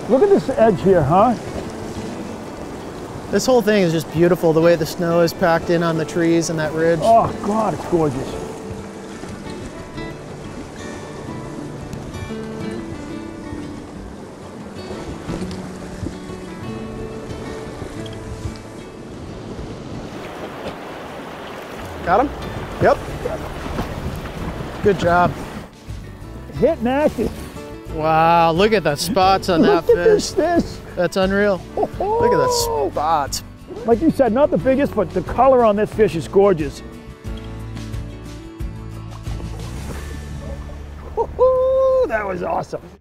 Look at this edge here, huh? This whole thing is just beautiful, the way the snow is packed in on the trees and that ridge. Oh God, it's gorgeous. Got him? Yep. Good job. Hitting active. Wow, look at the spots on that Look at fish. this. That's unreal. Look at that spots. Like you said, not the biggest, but the color on this fish is gorgeous. That was awesome.